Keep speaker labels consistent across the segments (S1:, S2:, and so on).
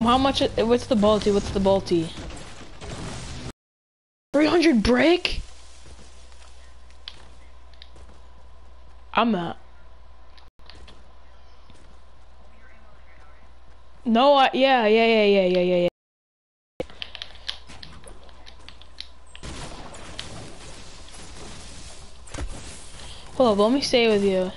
S1: How much? What's the bolty? What's the bolty? 300 brick? I'm not. No, yeah. Hold up, let me stay with you.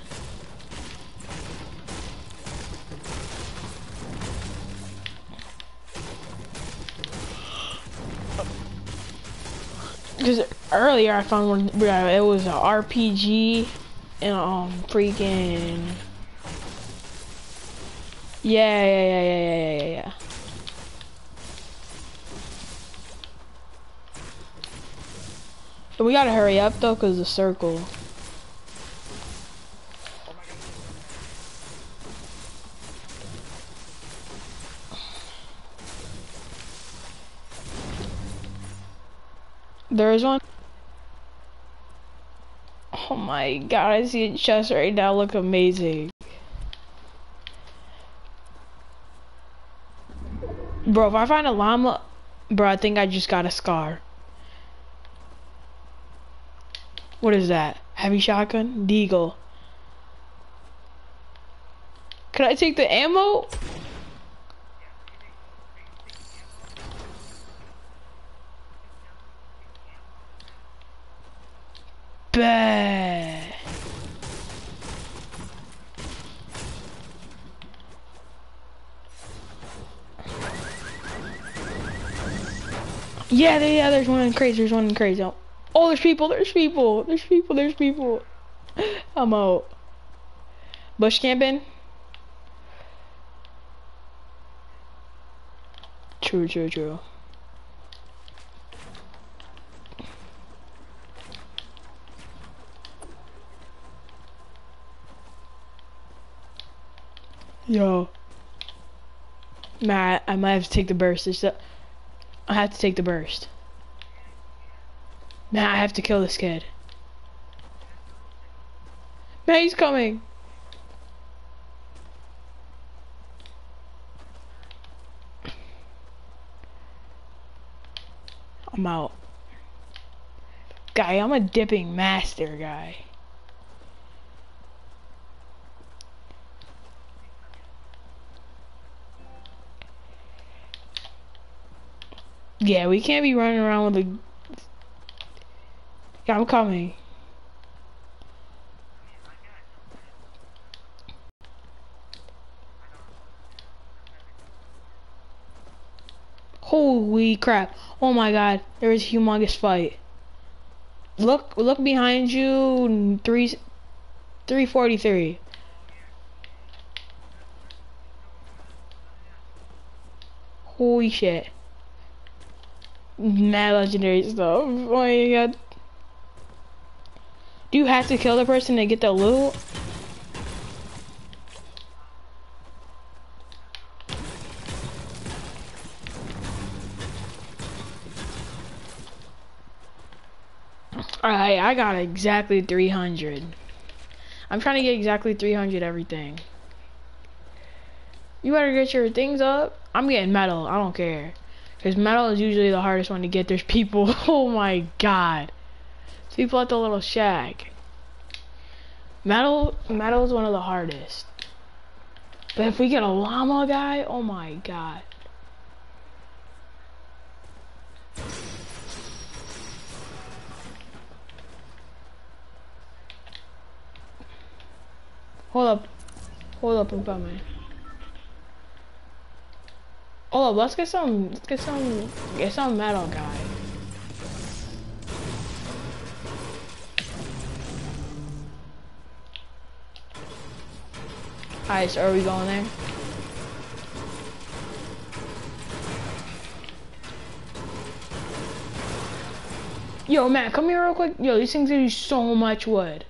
S1: Because earlier I found one, it was an RPG and freaking yeah. But we gotta hurry up though, cause the circle. There is one. Oh my god, I see a chest right now, look amazing. Bro, if I find a llama, bro, I think I just got a scar. What is that? Heavy shotgun? Deagle. Can I take the ammo? Bah. Yeah, there's one in crates, Oh, there's people. I'm out. Bush camping? True. Yo. Matt, I might have to take the burst. I have to take the burst. Matt, I have to kill this kid. Matt, he's coming. I'm out. Guy, I'm a dipping master, guy. Yeah, we can't be running around with a... Yeah, I'm coming. Holy crap. Oh my god, there is a humongous fight. Look behind you, 343. Holy shit. Mad legendary stuff. Oh my god. Do you have to kill the person to get the loot? Alright, I got exactly 300. I'm trying to get exactly 300 everything. You better get your things up. I'm getting metal, I don't care. Because metal is usually the hardest one to get. There's people, oh my god. There's people at the little shack. Metal is one of the hardest. But if we get a llama guy, oh my god. Hold up, I'm coming. Hold up, let's get some metal guy. Alright, so are we going there? Yo, Matt, come here real quick. Yo, these things give you so much wood.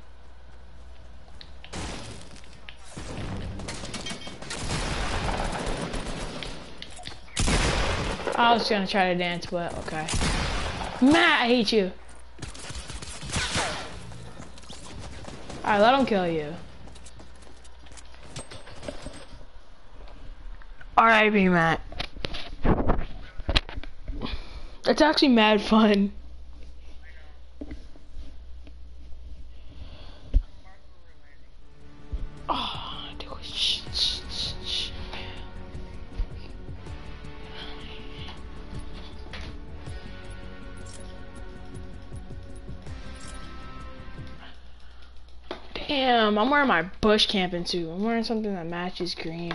S1: I was gonna try to dance, but okay. Matt, I hate you. Alright, let him kill you. R.I.P. Matt. It's actually mad fun. Oh, dude. Damn, I'm wearing my bush camping suit. I'm wearing something that matches green.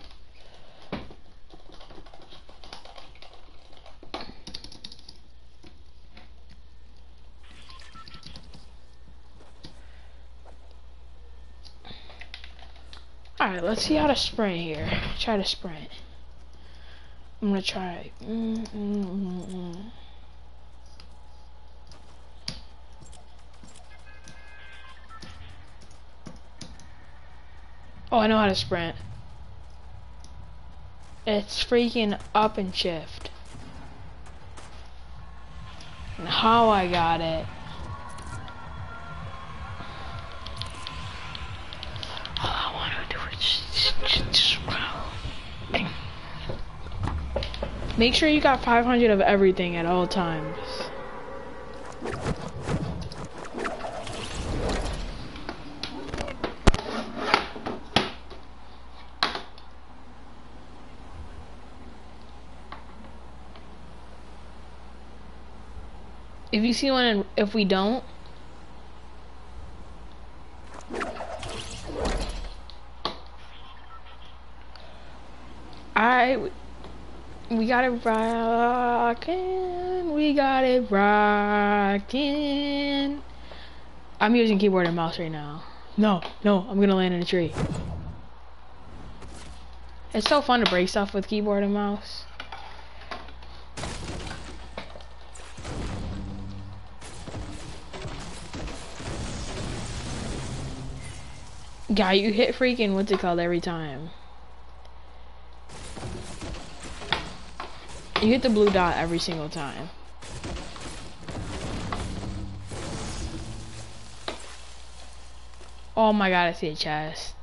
S1: Alright, let's see how to sprint here. Try to sprint. I'm gonna try. Oh, I know how to sprint. It's freaking up and shift. And how I got it. All I want to do is just make sure you got 500 of everything at all times. If you see one and if we don't, we got it rockin', we got it rockin'. I'm using keyboard and mouse right now. No, I'm gonna land in a tree. It's so fun to break stuff with keyboard and mouse. Guy, you hit freaking what's it called every time. You hit the blue dot every single time. Oh my god, I see a chest.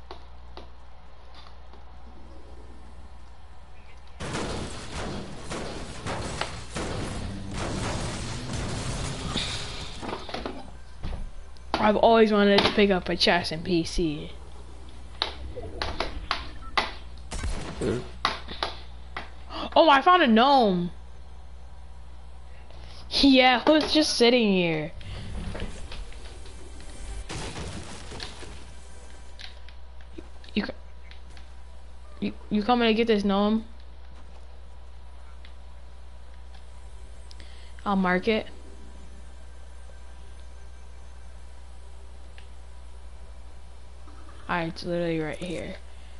S1: I've always wanted to pick up a chest in PC. Oh, I found a gnome. Yeah, it was just sitting here. You coming to get this gnome? I'll mark it. Alright, it's literally right here.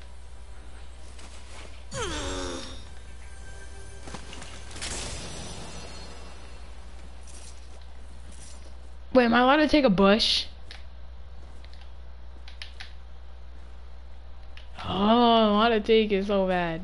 S1: Wait, am I allowed to take a bush? Oh, I want to take it so bad.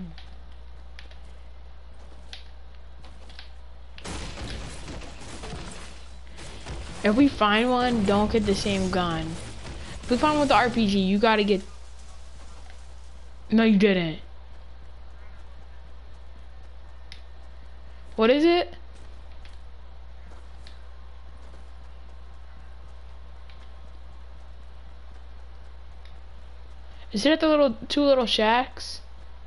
S1: If we find one, don't get the same gun. If we find one with the RPG, you gotta get... No, you didn't. What is it? Is it at the two little shacks?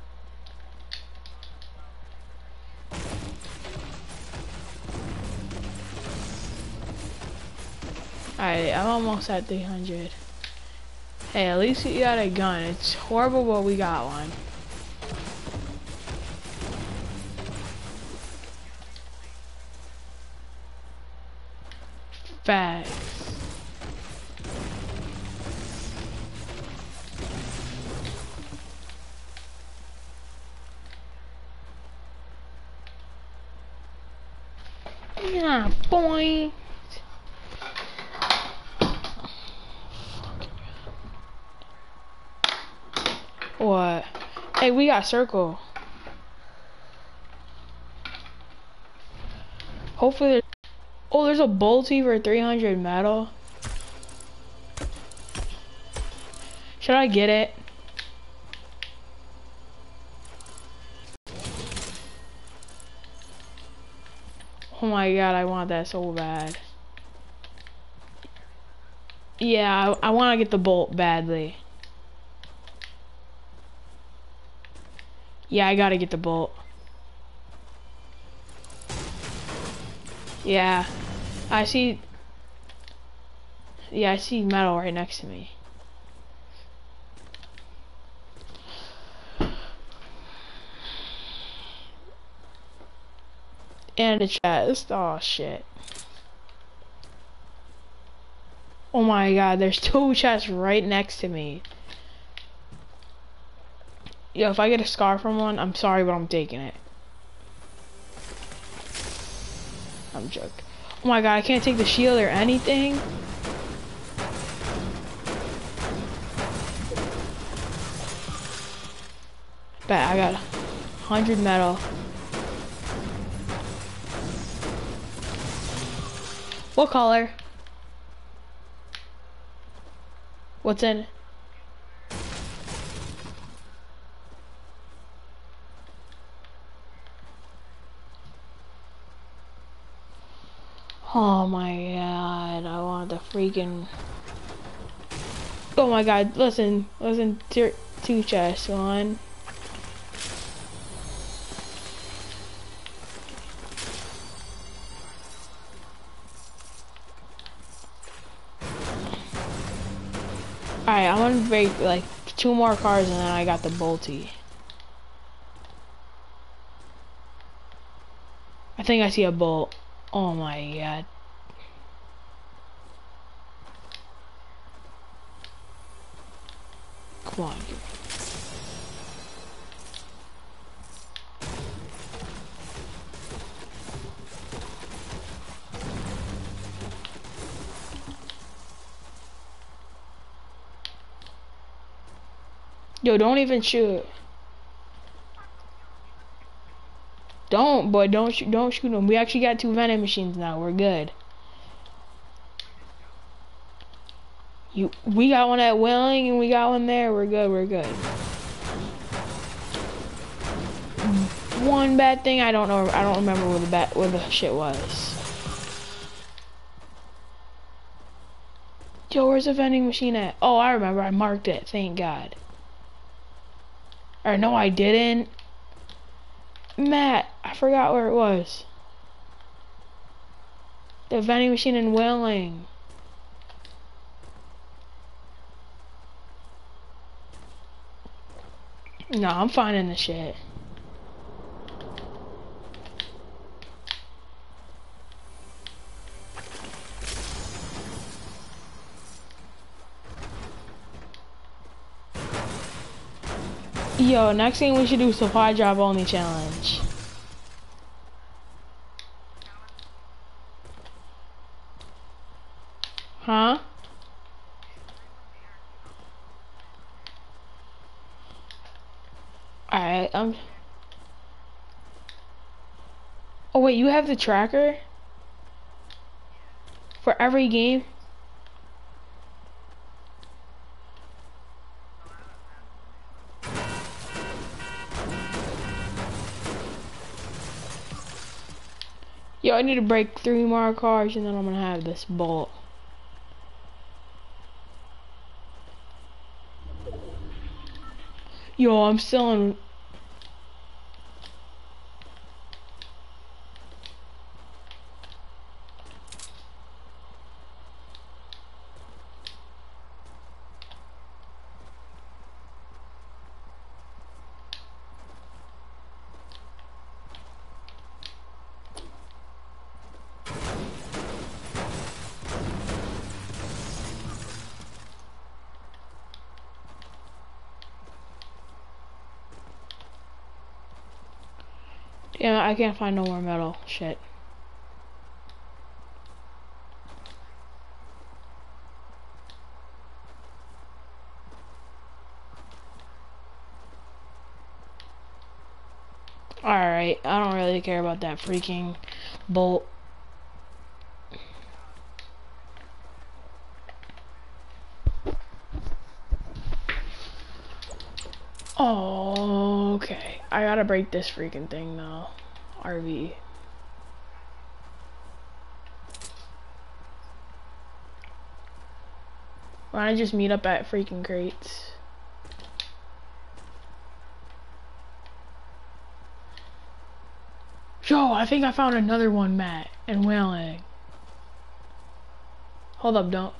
S1: Alright, I'm almost at 300. Hey, at least you got a gun. It's horrible, but we got one. Facts. Yeah, boy. What? Hey, we got circle. Hopefully there's... Oh, there's a bolty for 300 metal. Should I get it? Oh my god, I want that so bad. Yeah, I want to get the bolt badly. Yeah, I gotta get the bolt. Yeah, I see. Yeah, I see metal right next to me. And a chest. Oh shit. Oh my god, there's 2 chests right next to me. Yo, if I get a scar from one, I'm sorry, but I'm taking it. I'm joking. Oh my god, I can't take the shield or anything. Bet I got 100 metal. What color? What's in it? Oh my god, I want the freaking... Oh my god, listen, 2 chests, 1. Alright, I'm gonna break like 2 more cars and then I got the bolty. I think I see a bolt. Oh my god. Come on. Yo, don't even shoot. Don't shoot them. We actually got 2 vending machines now. We're good. We got one at Willing and we got one there. We're good. We're good. One bad thing, I don't know. I don't remember where the shit was. Yo, where's the vending machine at? Oh, I remember. I marked it. Thank God. Or no, I didn't. Matt, I forgot where it was. The vending machine in Willing. No, I'm finding the shit. Yo, next thing we should do supply drop only challenge. Huh? Alright, oh wait, you have the tracker? For every game? Yo, I need to break 3 more cars and then I'm gonna have this bolt. Yo, I'm still in... Yeah, I can't find no more metal. Shit. Alright, I don't really care about that freaking bolt. Oh, okay. I gotta break this freaking thing though. RV. Why don't I just meet up at freaking crates? Yo, I think I found another one, Matt, and whaling. Hold up, don't.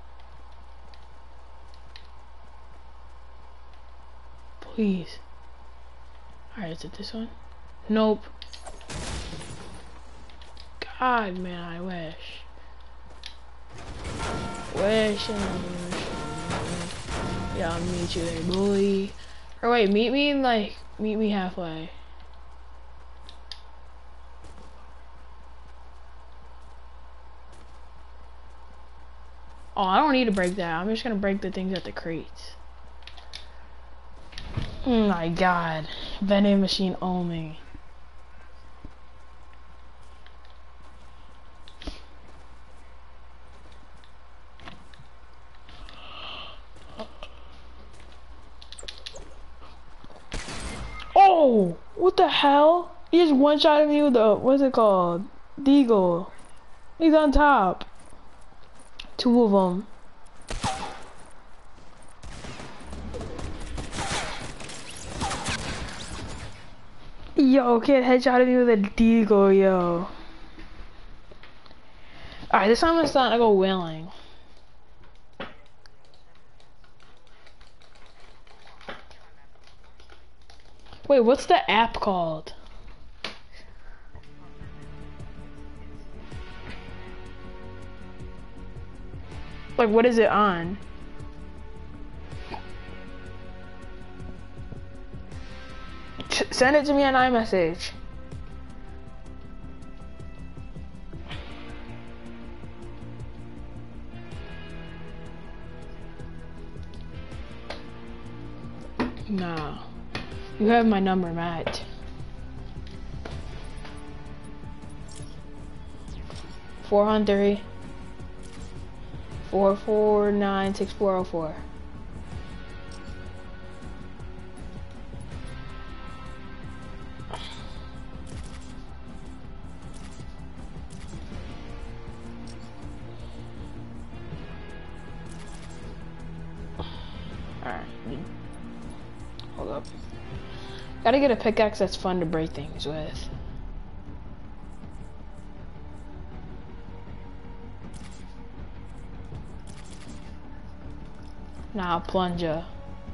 S1: Please. Alright, is it this one? Nope. God, man, I wish. Yeah, I'll meet you there, boy. Or wait, meet me halfway. Oh, I don't need to break that. I'm just gonna break the things at the crates. Oh my god. Vending machine only. Oh! What the hell? He just one-shotted me with the, what's it called? Deagle. He's on top. Two of them. Yo, kid headshotted me with a deagle, yo. Alright, this time it's not gonna go whaling. Wait, what's the app called? Like, what is it on? Send it to me on iMessage. No. You have my number, Matt. 413 449 6404. Alright. Hold up. Gotta get a pickaxe that's fun to break things with. Nah, plunger.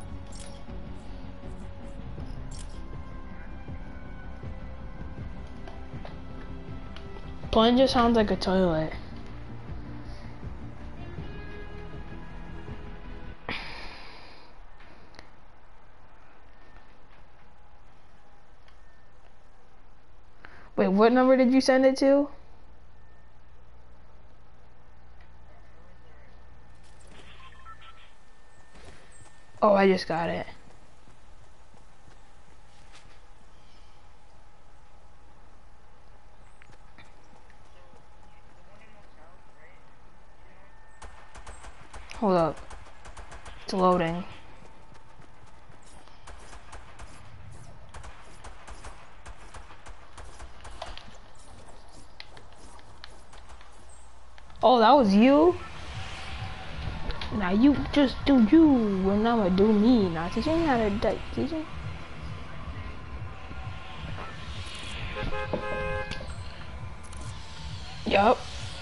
S1: Plunger sounds like a toilet. Wait, what number did you send it to? Oh, I just got it. Hold up. It's loading. Oh, that was you? Now you just do you, and I'ma do me. Now teach me how to date, teach me. Yup.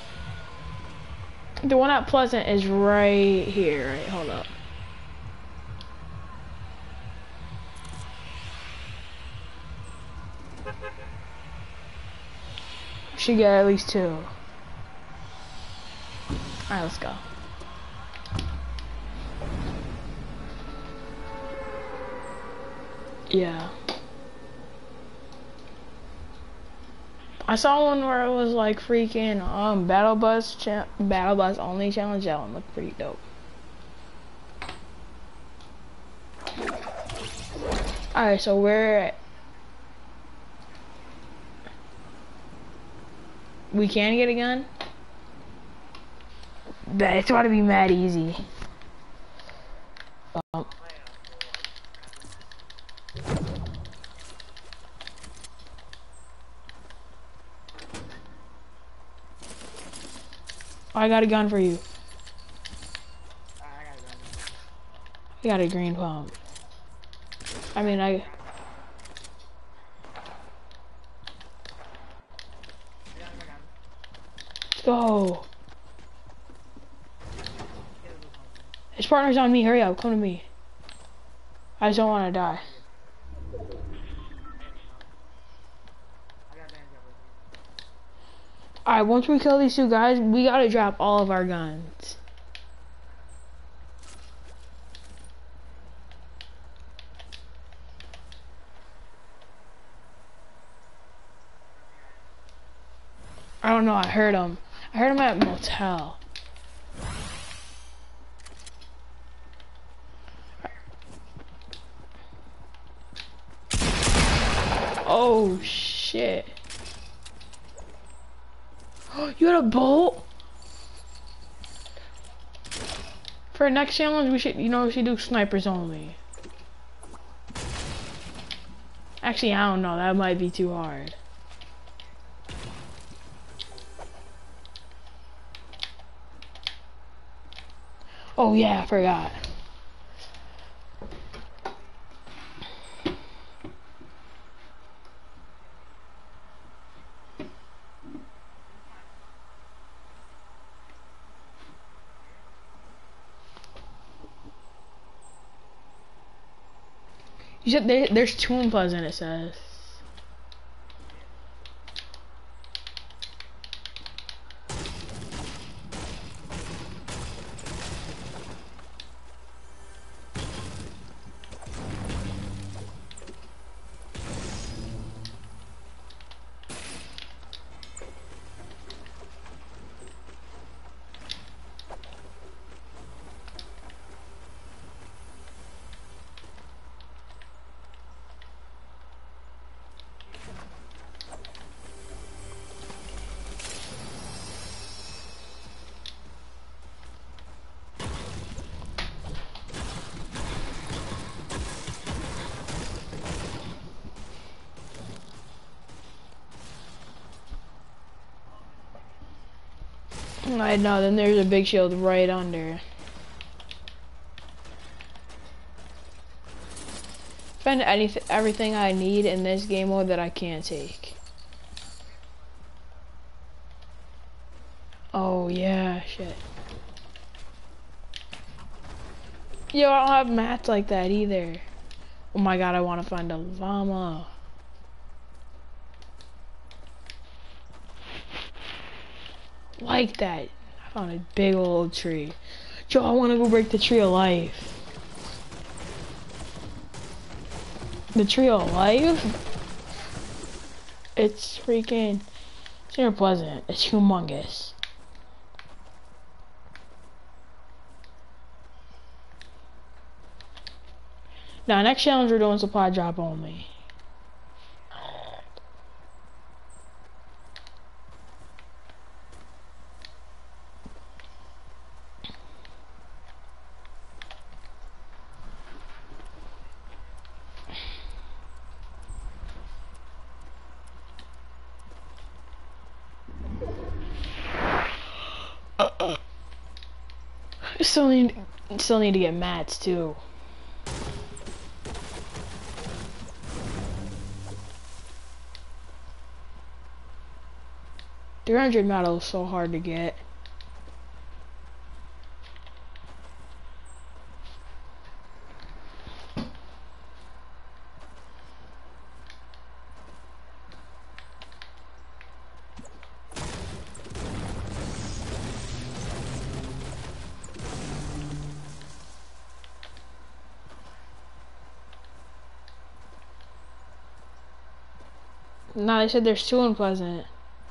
S1: The one at Pleasant is right here. Right, hold up. Should get at least 2. Alright, let's go. Yeah. I saw one where it was like freaking battle bus only challenge. That one looked pretty dope. Alright, so we can get a gun? But it's about to be mad easy. I got a gun for you.
S2: I got
S1: got a green pump. I mean, let's go. His partner's on me. Hurry up, come to me. I just don't want to die. Alright, once we kill these two guys, we gotta drop all of our guns. I don't know, I heard him. I heard him at a motel. Oh shit. You had a bolt? For our next challenge, we should do snipers only. Actually, I don't know, that might be too hard. Oh yeah, I forgot. You said there's 2 in Pleasant, it says. I know, then there's a big shield right under. Find everything I need in this game mode that I can't take. Oh yeah, shit. Yo, I don't have mats like that either. Oh my god, I want to find a llama. Like that. I found a big old tree. Yo, I want to go break the tree of life. The tree of life? It's freaking... It's near Pleasant. It's humongous. Now, next challenge we're doing supply drop only. Still need to get mats too. $300 metal is so hard to get. No, they said there's 2 in Pleasant.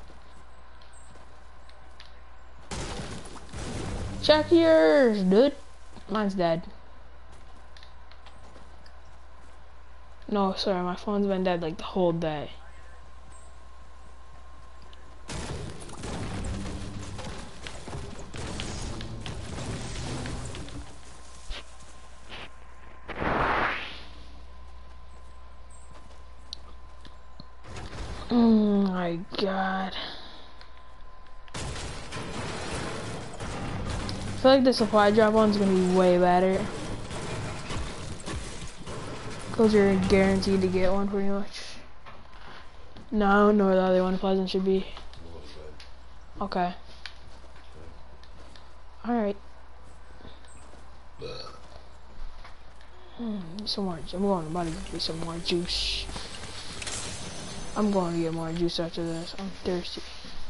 S1: Check yours, dude. Mine's dead. No, sorry, my phone's been dead like the whole day. Oh my god. I feel like the supply drop one's gonna be way better. Cause you're guaranteed to get one pretty much. No, I don't know where the other one Pleasant should be. Okay. Alright. Some more. I'm about to get some more juice. I'm going to get more juice after this. I'm thirsty.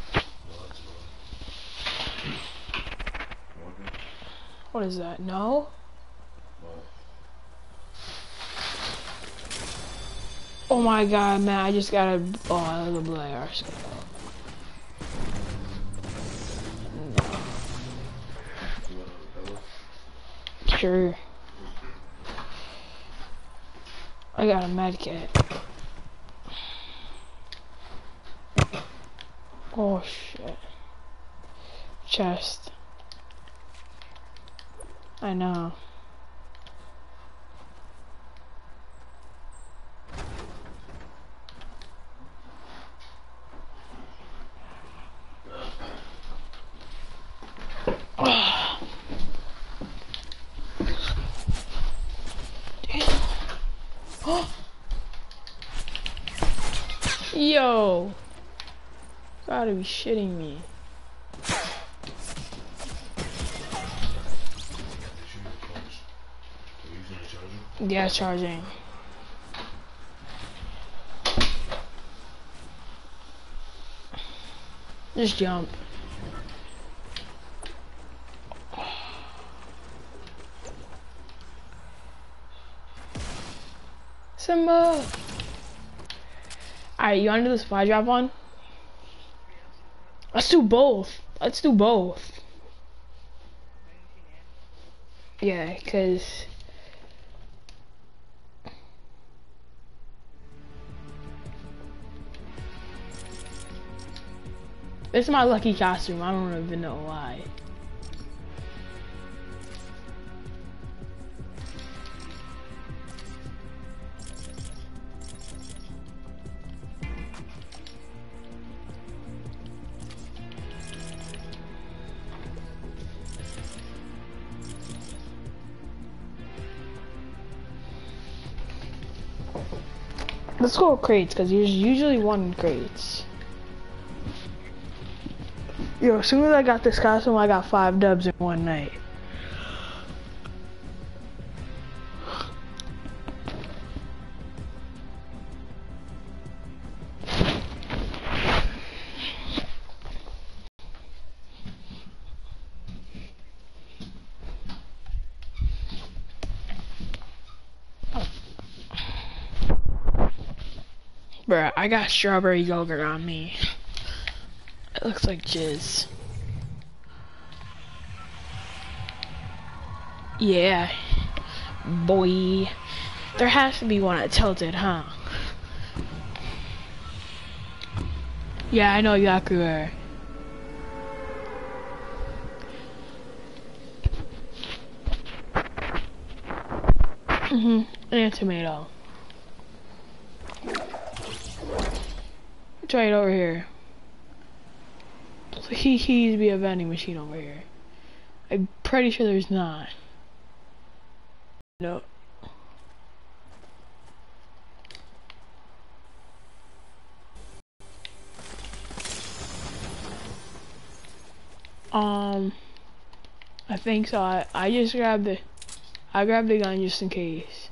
S1: What is that? No? Oh my god, man, I just got a... Oh, look at the Blue AR scope. No. Sure. I got a med kit. Oh shit. Chest. I know. Yo! Gotta be shitting me. Yeah, charging. Just jump. Simba! Alright, you wanna do the supply drop one? Let's do both. Let's do both. Yeah, cause this is my lucky costume. I don't even know why. Let's go crates, cause there's usually one crates. Yo, as soon as I got this costume, I got 5 dubs in one night. Bruh, I got strawberry yogurt on me. It looks like jizz. Yeah. Boy. There has to be one at Tilted, huh? Yeah, I know exactly where. And a tomato. It's right over here. So he needs to be a vending machine over here. I'm pretty sure there's not. No. I think so. I just grabbed the gun just in case.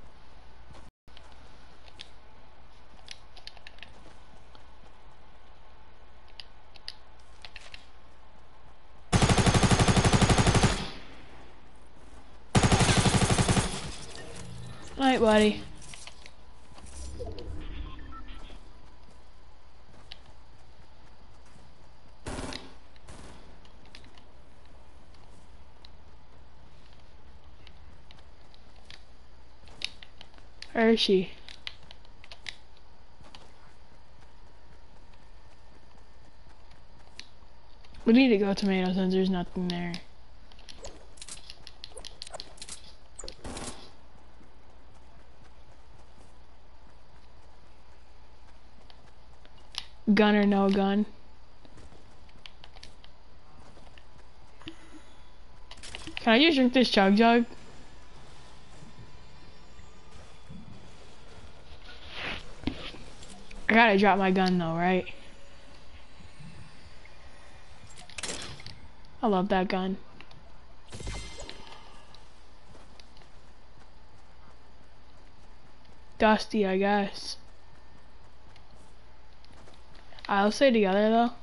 S1: Night, buddy. Where is she? We need to go tomato since there's nothing there. Gun or no gun? Can I just drink this chug jug? gotta drop my gun though, right? I love that gun. Dusty, I guess. I'll stay together though.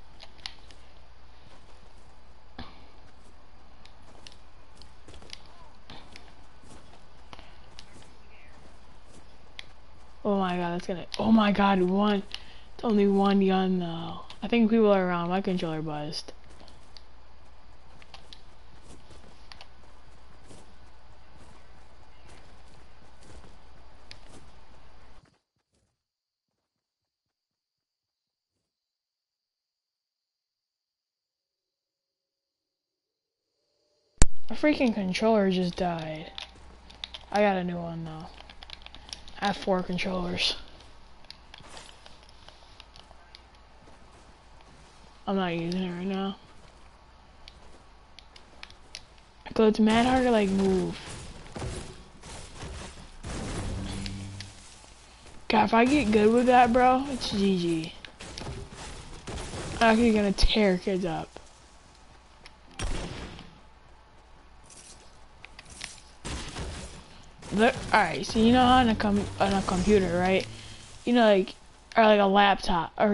S1: Oh my god, that's gonna. Oh my god, one. It's only one gun though. I think people are around. My controller buzzed. My freaking controller just died. I got a new one though. I have 4 controllers. I'm not using it right now. Cause it's mad hard to like move. God, if I get good with that, bro, it's GG. I'm actually gonna tear kids up. Alright, so you know how on a computer, right? You know, like, or like a laptop, or